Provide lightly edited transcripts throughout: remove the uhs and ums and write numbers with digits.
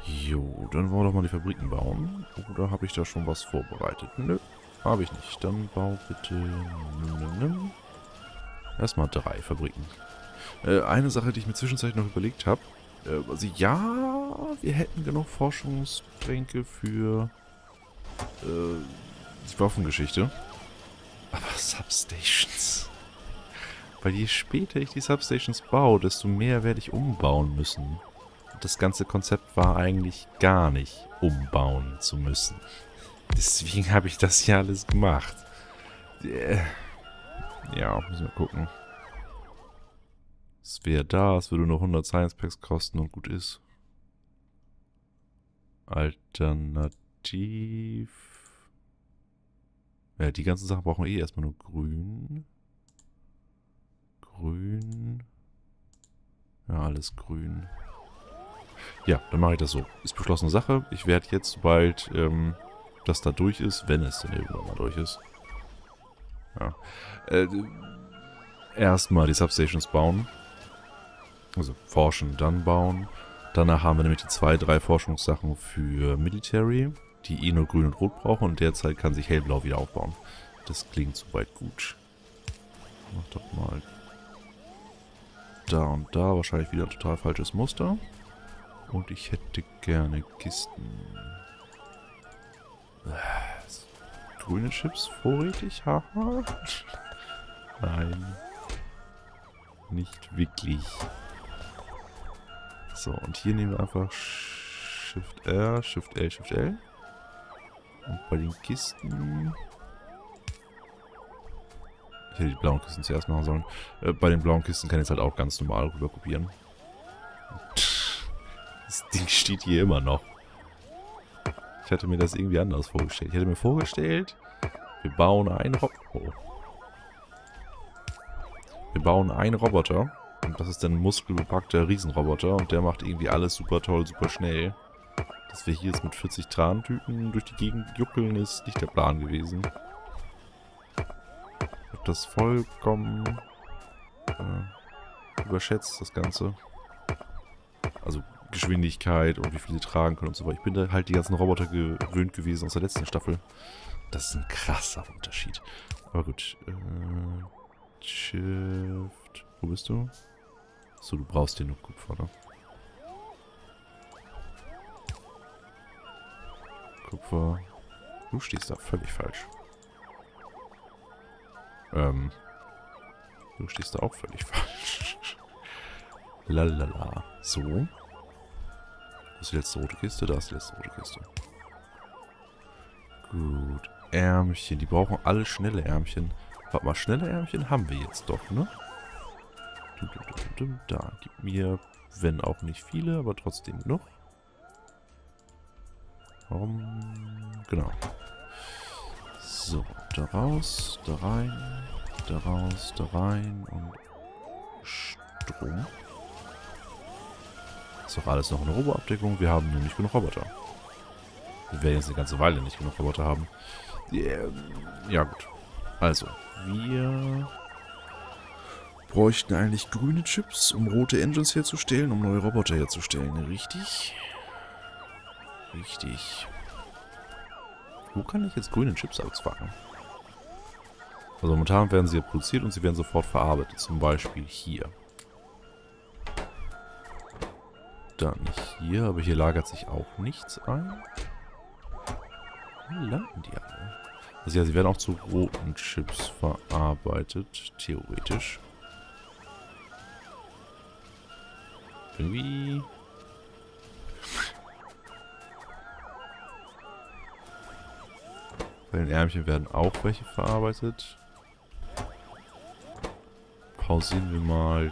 Jo, dann wollen wir doch mal die Fabriken bauen. Oder habe ich da schon was vorbereitet? Nö, habe ich nicht. Dann bau bitte... Erstmal 3 Fabriken. Eine Sache, die ich mir zwischenzeitlich noch überlegt habe. Also ja, wir hätten genug Forschungstränke für die Waffengeschichte. Aber Substations. Weil je später ich die Substations baue, desto mehr werde ich umbauen müssen. Und das ganze Konzept war eigentlich gar nicht umbauen zu müssen. Deswegen habe ich das ja alles gemacht. Ja, müssen wir gucken. Es wäre da, es würde nur 100 Science Packs kosten und gut ist. Alternativ. Ja, die ganzen Sachen brauchen wir eh erstmal nur grün. Grün. Ja, alles grün. Ja, dann mache ich das so. Ist beschlossene Sache. Ich werde jetzt, sobald das da durch ist, wenn es denn irgendwann mal durch ist, ja, erstmal die Substations bauen. Also forschen, dann bauen. Danach haben wir nämlich die 2, 3 Forschungssachen für Military, die eh nur grün und rot brauchen. Und derzeit kann sich hellblau wieder aufbauen. Das klingt soweit gut. Mach doch mal da und da. Wahrscheinlich wieder ein total falsches Muster. Und ich hätte gerne Kisten. Grüne Chips vorrätig? Haha. Nein. Nicht wirklich. So, und hier nehmen wir einfach Shift R, Shift L, Shift L. Und bei den Kisten... Ich hätte die blauen Kisten zuerst machen sollen. Bei den blauen Kisten kann ich es halt auch ganz normal rüber kopieren. Das Ding steht hier immer noch. Ich hatte mir das irgendwie anders vorgestellt. Ich hätte mir vorgestellt, wir bauen einen Roboter. Wir bauen einen Roboter. Und das ist dann ein muskelbepackter Riesenroboter. Und der macht irgendwie alles super toll, super schnell. Dass wir hier jetzt mit 40 Trantüten durch die Gegend juckeln, ist nicht der Plan gewesen. Ich habe das vollkommen überschätzt, das Ganze. Also Geschwindigkeit und wie viele tragen können und so weiter. Ich bin da halt die ganzen Roboter gewöhnt gewesen aus der letzten Staffel. Das ist ein krasser Unterschied. Aber gut. Shift. Wo bist du? So, du brauchst den nur Kupfer, ne? Kupfer. Du stehst da völlig falsch. Du stehst da auch völlig falsch. Lalala. So. Wo ist die letzte rote Kiste? Da ist die letzte rote Kiste. Gut. Ärmchen. Die brauchen alle schnelle Ärmchen. Warte mal, schnelle Ärmchen haben wir jetzt doch, ne? Da, gib mir, wenn auch nicht viele, aber trotzdem genug. Genau. So, da raus, da rein, da raus, da rein und Strom. Ist doch alles noch eine Roboabdeckung. Wir haben nur nicht genug Roboter. Wir werden jetzt eine ganze Weile nicht genug Roboter haben. Ja gut. Also, wir bräuchten eigentlich grüne Chips, um rote Engines herzustellen, um neue Roboter herzustellen. Richtig? Richtig. Wo kann ich jetzt grüne Chips auspacken? Also momentan werden sie ja produziert und sie werden sofort verarbeitet. Zum Beispiel hier. Dann hier, aber hier lagert sich auch nichts ein. Wo landen die alle? Also ja, sie werden auch zu roten Chips verarbeitet, theoretisch. Irgendwie... Bei den Ärmchen werden auch welche verarbeitet. Pausieren wir mal.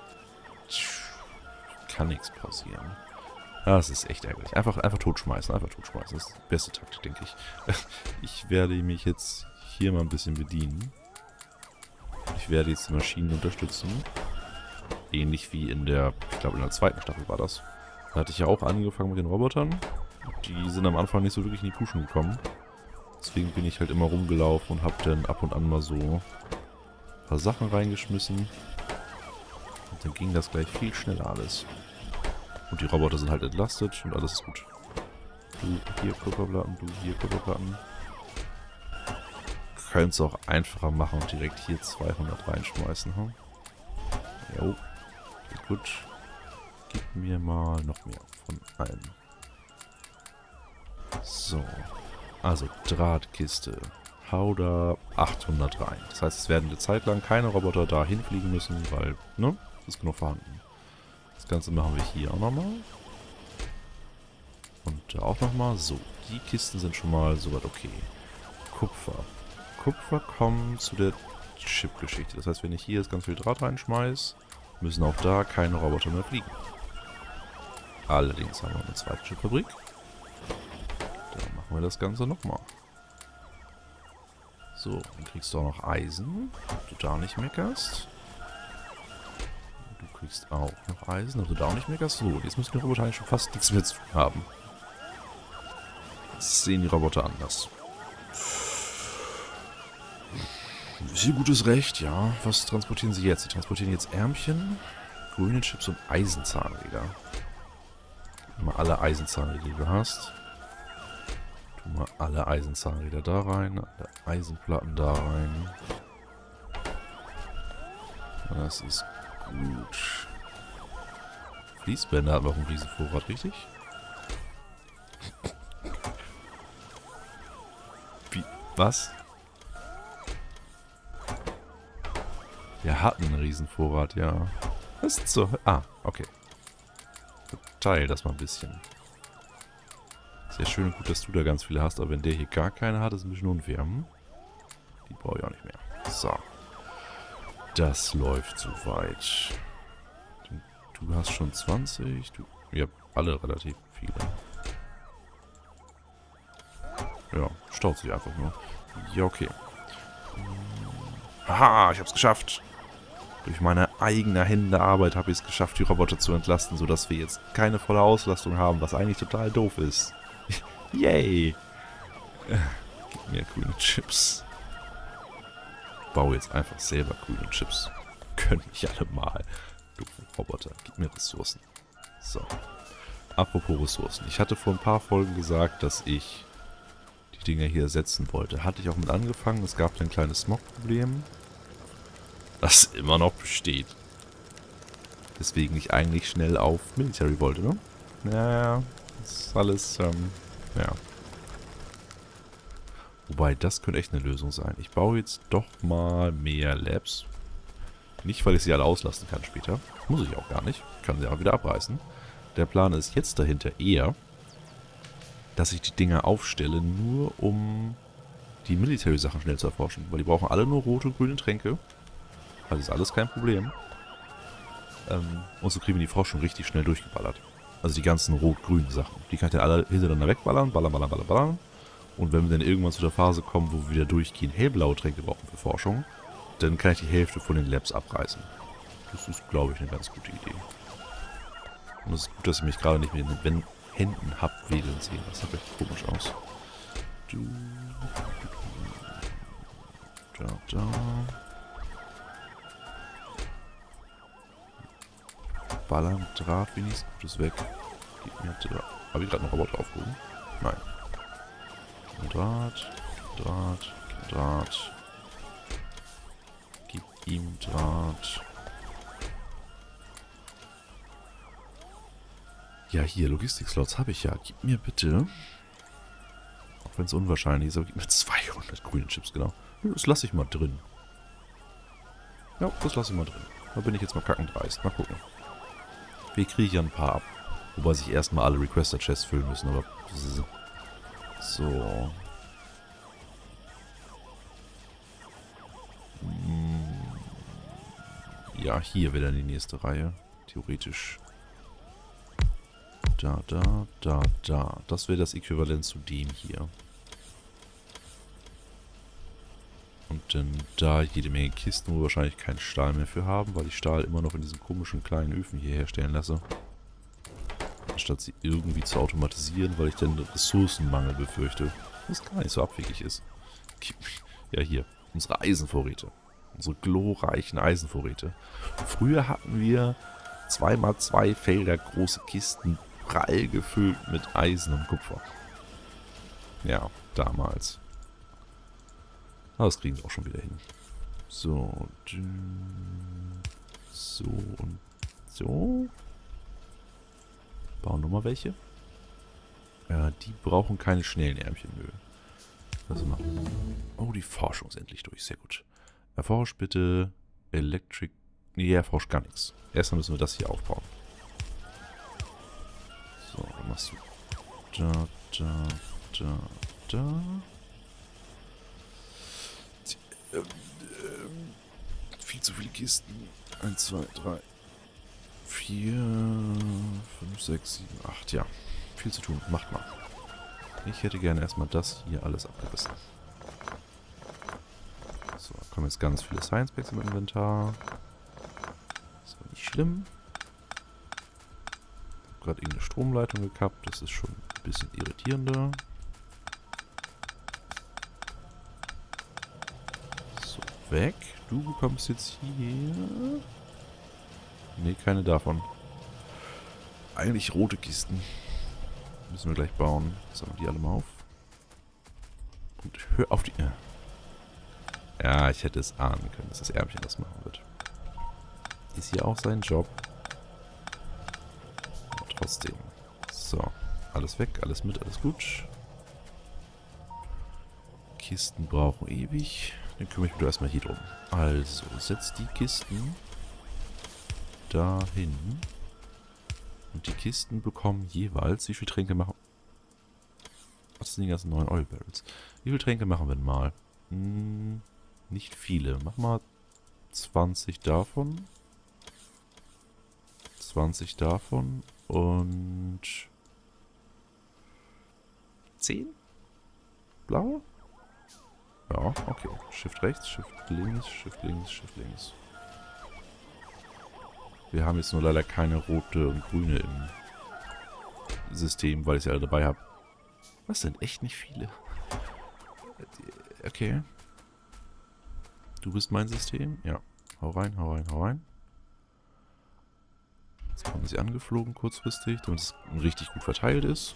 Ich kann nichts pausieren. Das ist echt ärgerlich. Einfach totschmeißen. Einfach totschmeißen. Das ist die beste Taktik, denke ich. Ich werde mich jetzt hier mal ein bisschen bedienen. Ich werde jetzt die Maschinen unterstützen. Ähnlich wie in der, ich glaube in der 2. Staffel war das. Da hatte ich ja auch angefangen mit den Robotern. Die sind am Anfang nicht so wirklich in die Puschen gekommen. Deswegen bin ich halt immer rumgelaufen und habe dann ab und an mal so ein paar Sachen reingeschmissen. Und dann ging das gleich viel schneller alles. Und die Roboter sind halt entlastet und alles ist gut. Du hier Kupferplatten, du hier Kupferplatten. Können es auch einfacher machen und direkt hier 200 reinschmeißen. Hm? Jo, gut. Gib mir mal noch mehr von allem. So. Also Drahtkiste. Hau da 800 rein. Das heißt, es werden eine Zeit lang keine Roboter da hinfliegen müssen, weil, ne? Ist genug vorhanden. Das Ganze machen wir hier auch nochmal. Und da auch nochmal. So, die Kisten sind schon mal soweit okay. Kupfer. Kupfer kommt zu der Chip-Geschichte. Das heißt, wenn ich hier jetzt ganz viel Draht reinschmeiße, müssen auch da keine Roboter mehr fliegen. Allerdings haben wir eine zweite Chipfabrik. Da machen wir das Ganze nochmal. So, dann kriegst du auch noch Eisen, ob du da nicht meckerst. Du kriegst auch noch Eisen, ob du da auch nicht meckerst. So, jetzt müssen die Roboter eigentlich schon fast nichts mehr zu tun haben. Jetzt sehen die Roboter anders. Viel gutes Recht, ja. Was transportieren sie jetzt? Sie transportieren jetzt Ärmchen, grüne Chips und Eisenzahnräder. Gib mal alle Eisenzahnräder, die du hast. Tu mal alle Eisenzahnräder da rein, alle Eisenplatten da rein. Das ist gut. Fließbänder hatten wir auch einen Riesenvorrat, richtig? Wie? Was? Wir hatten einen Riesenvorrat, ja. Was ist so? Ah, okay. Verteil das mal ein bisschen. Sehr schön und gut, dass du da ganz viele hast, aber wenn der hier gar keine hat, ist ein bisschen unfair. Hm? Die brauche ich auch nicht mehr. So. Das läuft soweit. Du hast schon 20. Ihr habt alle relativ viele. Ja, staut sich einfach nur. Ja, okay. Haha, ich hab's geschafft. Durch meine eigene Hände Arbeit habe ich es geschafft, die Roboter zu entlasten, sodass wir jetzt keine volle Auslastung haben, was eigentlich total doof ist. Yay! Gib mir grüne Chips. Ich baue jetzt einfach selber grüne Chips. Können mich alle mal. Doofe Roboter, gib mir Ressourcen. So. Apropos Ressourcen. Ich hatte vor ein paar Folgen gesagt, dass ich die Dinger hier ersetzen wollte. Hatte ich auch mit angefangen. Es gab ein kleines Smog-Problem, das immer noch besteht. Deswegen ich eigentlich schnell auf Military wollte, ne? Ja, das ist alles, ja. Wobei, das könnte echt eine Lösung sein. Ich baue jetzt doch mal mehr Labs. Nicht, weil ich sie alle auslassen kann später. Muss ich auch gar nicht. Kann sie auch wieder abreißen. Der Plan ist jetzt dahinter eher, dass ich die Dinger aufstelle, nur um die Military-Sachen schnell zu erforschen. Weil die brauchen alle nur rote und grüne Tränke. Also ist alles kein Problem. Und so kriegen wir die Forschung richtig schnell durchgeballert. Also die ganzen rot-grünen Sachen. Die kann ich dann alle hintereinander wegballern. Ballern, ballern, ballern, ballern. Und wenn wir dann irgendwann zu der Phase kommen, wo wir wieder durchgehend hellblaue Tränke brauchen für Forschung, dann kann ich die Hälfte von den Labs abreißen. Das ist, glaube ich, eine ganz gute Idee. Und es ist gut, dass ich mich gerade nicht mit den Händen hab wedeln sehen. Das sieht echt komisch aus. Da. Ballern, Draht wenigstens. Gutes weg. Gib mir Draht. Habe ich gerade noch Roboter aufgehoben? Nein. Draht. Gib ihm Draht. Ja, hier, Logistik-Slots habe ich ja. Gib mir bitte, auch wenn es unwahrscheinlich ist, aber gib mir 200 grüne Chips, genau. Das lasse ich mal drin. Ja, das lasse ich mal drin. Da bin ich jetzt mal kackend dreist. Mal gucken. Wir kriegen ja ein paar ab. Wobei sich erstmal alle Requester-Chests füllen müssen, aber... So. Ja, hier wäre dann die nächste Reihe. Theoretisch. Da. Das wäre das Äquivalent zu dem hier. Und dann da jede Menge Kisten, wo wir wahrscheinlich keinen Stahl mehr für haben, weil ich Stahl immer noch in diesen komischen kleinen Öfen hier herstellen lasse. Anstatt sie irgendwie zu automatisieren, weil ich dann Ressourcenmangel befürchte. Was gar nicht so abwegig ist. Ja, hier. Unsere Eisenvorräte. Unsere glorreichen Eisenvorräte. Früher hatten wir 2x2 Felder große Kisten, prall gefüllt mit Eisen und Kupfer. Ja, damals. Aber das kriegen wir auch schon wieder hin. So, so und so. Bauen nochmal welche. Ja, die brauchen keine schnellen Ärmchen, nö. Was machen? Oh, die Forschung ist endlich durch, sehr gut. Erforsch bitte Electric... Nee, erforscht gar nichts. Erstmal müssen wir das hier aufbauen. So, dann machst du da. Viel zu viele Kisten. 1, 2, 3, 4, 5, 6, 7, 8. Ja, viel zu tun. Macht mal. Ich hätte gerne erstmal das hier alles abgerissen. So, da kommen jetzt ganz viele Science Packs im Inventar. Ist aber nicht schlimm. Ich habe gerade irgendeine Stromleitung gekappt. Das ist schon ein bisschen irritierender. So, weg. Du bekommst jetzt hier... Ne, keine davon. Eigentlich rote Kisten. Müssen wir gleich bauen. Sammeln die alle mal auf. Gut, hör auf die... Ja, ich hätte es ahnen können, dass das Ärmchen das machen wird. Ist hier auch sein Job. Aber trotzdem. So, alles weg, alles mit, alles gut. Kisten brauchen ewig. Dann kümmere ich mich erstmal hier drum. Also, setzt die Kisten dahin. Und die Kisten bekommen jeweils... Wie viele Tränke machen... Was sind die ganzen neuen Oil Barrels? Wie viele Tränke machen wir denn mal? Nicht viele. Mach mal 20 davon. 20 davon. Und... 10? Blaue? Ja, okay. Shift rechts, Shift links, Shift links, Shift links. Wir haben jetzt nur leider keine rote und grüne im System, weil ich sie alle dabei habe. Was sind echt nicht viele? Okay. Du bist mein System? Ja. Hau rein, hau rein, hau rein. Jetzt kommen sie angeflogen kurzfristig, damit es richtig gut verteilt ist.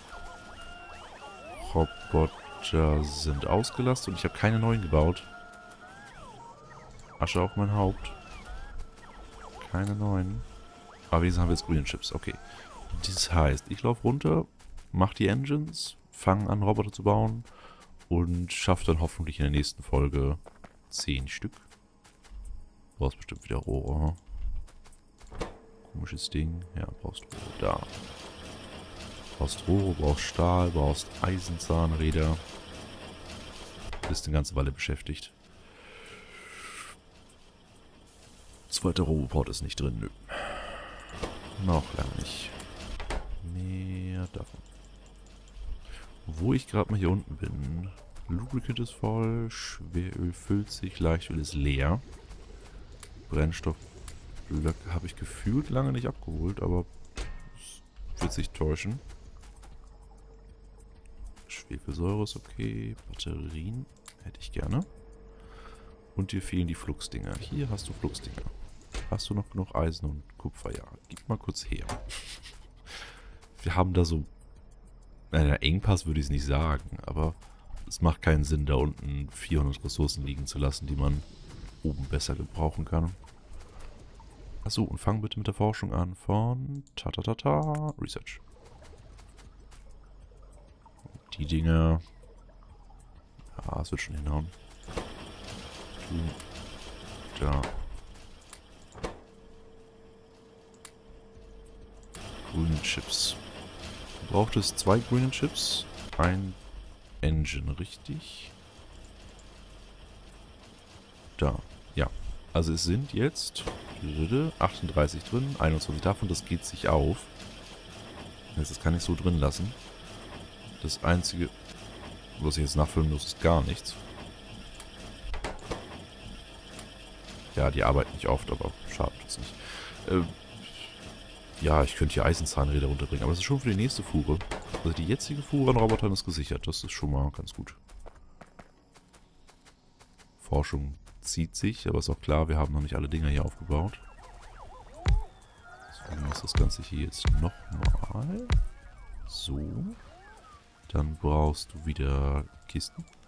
Roboter sind ausgelastet und ich habe keine neuen gebaut. Asche auf mein Haupt. Keine neuen. Aber wenigstens haben wir jetzt grüne Chips. Okay. Das heißt, ich laufe runter, mache die Engines, fange an Roboter zu bauen und schaffe dann hoffentlich in der nächsten Folge 10 Stück. Du brauchst bestimmt wieder Rohre. Komisches Ding. Ja, brauchst Rohre. Da. Brauchst Rohre, brauchst Stahl, brauchst Eisenzahnräder. Bist eine ganze Weile beschäftigt. Zweiter Roboport ist nicht drin, nö. Noch lange nicht. Mehr davon. Wo ich gerade mal hier unten bin. Lubricant ist voll, Schweröl füllt sich, Leichtöl ist leer. Brennstoffblöcke habe ich gefühlt lange nicht abgeholt, aber es wird sich täuschen. Schwefelsäure ist okay, Batterien hätte ich gerne. Und dir fehlen die Fluxdinger. Hier hast du Fluxdinger. Hast du noch genug Eisen und Kupfer? Ja, gib mal kurz her. Wir haben da so... Naja, Engpass würde ich es nicht sagen, aber es macht keinen Sinn, da unten 400 Ressourcen liegen zu lassen, die man oben besser gebrauchen kann. Achso, und fang bitte mit der Forschung an von... Research. Die Dinge... Ja, es wird schon hinhauen. Da. Grüne Chips. Du brauchtest 2 grüne Chips. Ein Engine, richtig? Da. Ja. Also es sind jetzt 38 drin, 21 davon. Das geht sich auf. Das kann ich so drin lassen. Das Einzige, was ich jetzt nachfüllen muss, ist gar nichts. Ja, die arbeiten nicht oft, aber schade tut's nicht. Ja, ich könnte hier Eisenzahnräder runterbringen, aber das ist schon für die nächste Fuhre. Also die jetzige Fuhre an Robotern ist gesichert. Das ist schon mal ganz gut. Forschung zieht sich, aber ist auch klar, wir haben noch nicht alle Dinger hier aufgebaut. Du machst das Ganze hier jetzt nochmal. So. Dann brauchst du wieder Kisten.